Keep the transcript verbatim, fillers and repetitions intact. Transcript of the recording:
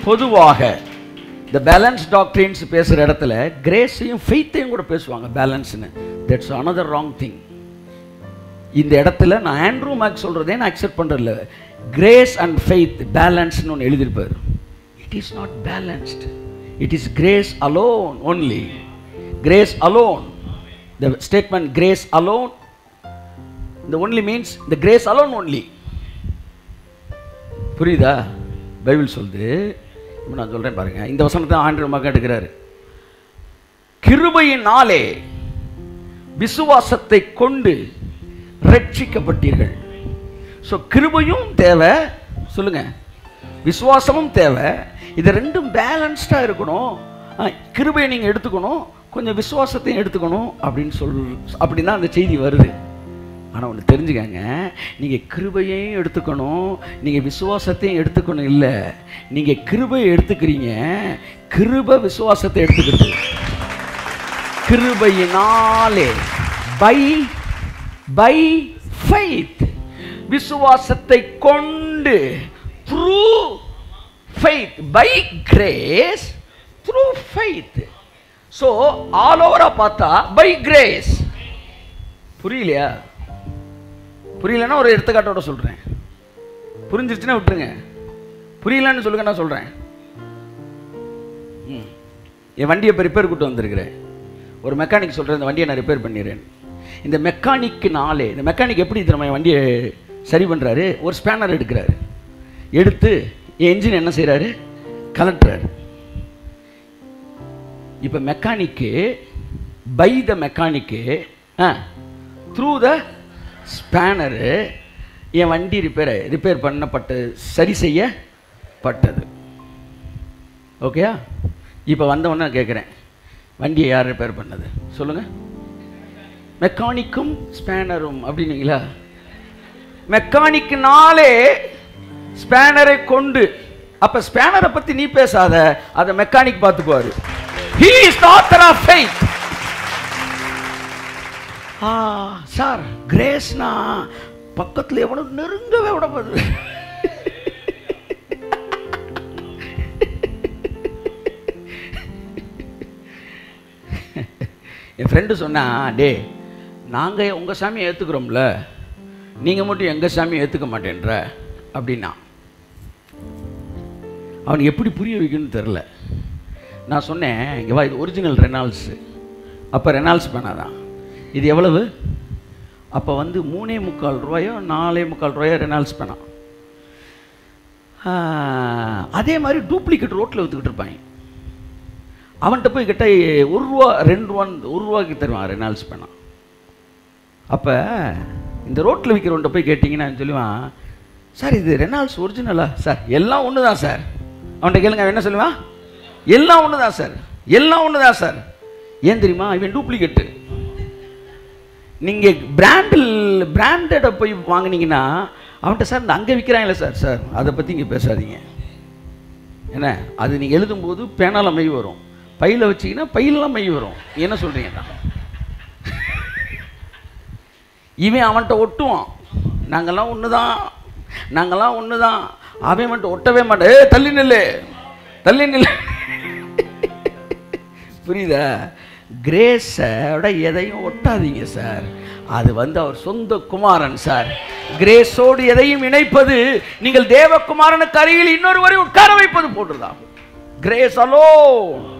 பொதுவாக இந்த balance doctrines பேசுகிற இடத்துல கிரேஸையும் ஃபெய்த்தையும் கூட பேசுவாங்க பேலன்ஸ்னு. That's another wrong thing. இந்த இடத்துல நான் ஆண்ட்ரூ மேக் சொல்கிறதே நான் அக்செப்ட் பண்ணுறதில்ல. கிரேஸ் அண்ட் ஃபெய்த் பேலன்ஸ்னு ஒன்று எழுதியிருப்பார். It is not balanced. It is grace alone only. Grace alone. The statement grace alone, the only means the grace alone only. புரியுதா? பைபிள் சொல்லுது. இப்போ நான் சொல்கிறேன் பாருங்க. இந்த வசனத்தை ஆண்டவர் மகன் எடுக்கிறாரு. கிருபையினாலே விசுவாசத்தை கொண்டு ரட்சிக்கப்பட்டீர்கள். ஸோ கிருபையும் தேவை, சொல்லுங்க, விசுவாசமும் தேவை. இது ரெண்டும் பேலன்ஸ்டாக இருக்கணும். கிருபையை நீங்கள் எடுத்துக்கணும், கொஞ்சம் விசுவாசத்தையும் எடுத்துக்கணும் அப்படின்னு சொல் அப்படின்னு தான் அந்த செய்தி வருது. ஆனால் ஒன்று தெரிஞ்சுக்கங்க, நீங்கள் கிருபையையும் எடுத்துக்கணும், நீங்கள் விசுவாசத்தையும் எடுத்துக்கணும். இல்லை, நீங்கள் கிருபையை எடுத்துக்கிறீங்க, கிருபை விசுவாசத்தை எடுத்துக்கிறது. கிருபையினாலே, பை பை ஃபெய்த், விசுவாசத்தை கொண்டு, through faith, by grace through faith. So all ஓவரா பார்த்தா பை கிரேஸ். புரியலையா? புரியலன்னா ஒரு எடுத்துக்காட்டோட சொல்கிறேன். புரிஞ்சிருச்சுன்னா விட்டுருங்க. புரியலன்னு சொல்லுங்க, நான் சொல்கிறேன். ம் என் வண்டியை இப்போ ரிப்பேர் கூட்டு வந்திருக்கிறேன். ஒரு மெக்கானிக் சொல்கிறேன், இந்த வண்டியை நான் ரிப்பேர் பண்ணிடுறேன். இந்த மெக்கானிக்கு நாளே, இந்த மெக்கானிக் எப்படி நம்ம என் வண்டியை சரி பண்ணுறாரு, ஒரு ஸ்பேனர் எடுக்கிறாரு. எடுத்து என் என்ஜின் என்ன செய்கிறாரு, கலட்டுறாரு. இப்போ mechanic, by the mechanic through the spanner என் வண்டி ரிப்பேர் ரிப்பேர் பண்ணப்பட்டு சரி செய்யப்பட்டது. ஓகேயா? இப்போ வந்தவொன்னே கேட்குறேன், வண்டியை யார் ரிப்பேர் பண்ணது சொல்லுங்கள்? மெக்கானிக்கும் ஸ்பேனரும் அப்படின்னீங்களா? மெக்கானிக்குனாலே ஸ்பேனரை கொண்டு. அப்போ ஸ்பேனரை பற்றி நீ பேசாத, அதை மெக்கானிக் பார்த்துக்குவாரு. He is the author of faith. ஆ சார், கிரேஸ்னா பக்கத்தில் எவ்வளோ நெருங்கவே விடப்படுது. என் ஃப்ரெண்டு சொன்னா, டே நாங்கள் உங்கள் சாமியை ஏற்றுக்கிறோம்ல, நீங்கள் மட்டும் எங்கள் சாமியை ஏற்றுக்க மாட்டேன்ற அப்படின்னா. அவனுக்கு எப்படி புரிய வைக்கணும்னு தெரில. நான் சொன்னேன், இங்கே வா, இது ஒரிஜினல் ரெனால்ட்ஸு. அப்போ ரெனால்ட்ஸ் பண்ணாதான் இது எவ்வளவு? அப்போ வந்து மூணே முக்கால் ரூபாயோ நாலே முக்கால் ரூபாயோ ரெனால்ட்ஸ் பண்ணான். அதே மாதிரி டூப்ளிகேட் ரோட்டில் விற்றுக்கிட்டு இருப்பாங்க. அவன்கிட்ட போய் கிட்ட ஒரு ரூபா ரெண்டு ரூபா ஒரு ரூபாய்க்கு தருவான் ரெனால்ட்ஸ் பண்ணான். அப்போ இந்த ரோட்டில் விற்கிறவன்ட்ட போய் கேட்டிங்கன்னா சொல்லுவான், சார் இது ரெனால்ட்ஸ் ஒரிஜினலா? சார் எல்லாம் ஒன்று தான் சார். அவன்கிட்ட கேளுங்க, என்ன சொல்லுவான்? எல்லாம் ஒன்று தான் சார், எல்லாம் ஒன்று தான் சார். ஏன் தெரியுமா? இவன் டூப்ளிகேட்டு. நீங்கள் பிராண்டில் பிராண்டடை போய் வாங்கினீங்கன்னா அவன்கிட்ட, சார் இந்த அங்கே விற்கிறாங்களே சார், சார் அதை பற்றி இங்கே பேசாதீங்க. என்ன அது நீங்கள் எழுதும்போது பேனால மை வரும், பையில் வச்சிங்கன்னா பையிலலாம் மை வரும். என்ன சொல்கிறீங்கன்னா இவன் அவன்கிட்ட ஒட்டுவான், நாங்கள்லாம் ஒன்று தான், நாங்கள்லாம் ஒன்று தான். அவன் மட்டும் ஒட்டவே மாட்டேன். ஏ தள்ளி நில்லு, தள்ளி நில்லு. புரியுதா? கிரேஸோட எதையும் ஒட்டாதீங்க சார். அது வந்து அவர் சொந்த குமாரன் சார். கிரேஸோடு எதையும் இணைப்பது நீங்கள் தேவகுமாரனுக்கு அருகில் இன்னொரு வரை உட்கார வைப்பது போட்டுதான். Grace alone.